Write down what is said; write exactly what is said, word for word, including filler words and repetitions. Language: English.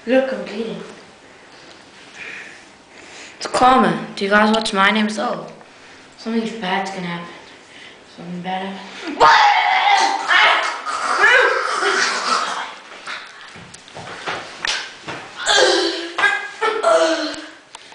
Look, I'm bleeding. It's karma. Do you guys watch My Name's Earl? Something bad's gonna happen. Something bad happened. What?